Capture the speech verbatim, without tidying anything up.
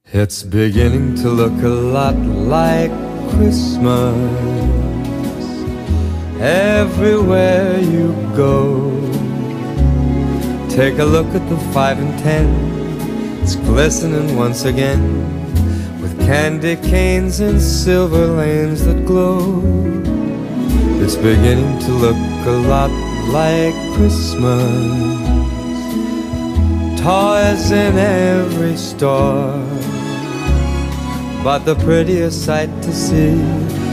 It's beginning to look a lot like Christmas everywhere you go. Take a look at the five and ten, it's glistening once again with candy canes and silver lanes that glow. It's beginning to look a lot like Christmas, toys in every store. But the prettiest sight to see